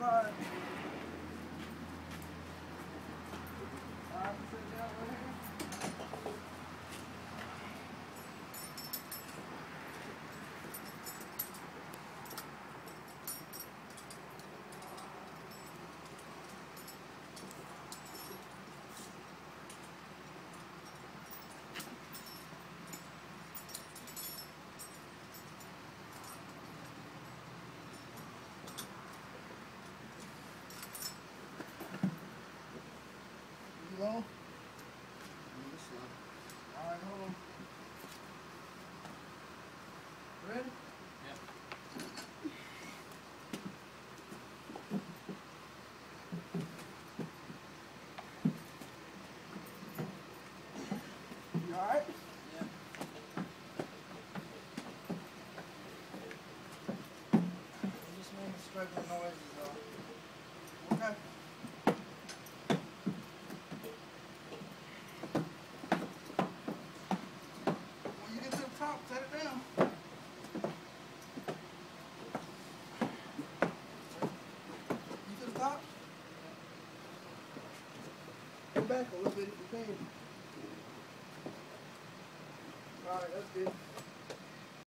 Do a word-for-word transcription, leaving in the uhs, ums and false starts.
side. Alright, sit down right here. You on? Alright, hold on. Ready? Yep. You alright? Yep. I just want to scrape the noises off. Okay. When you get to the top, set it down. You to the top? Go back a little bit if you can. Alright, that's good.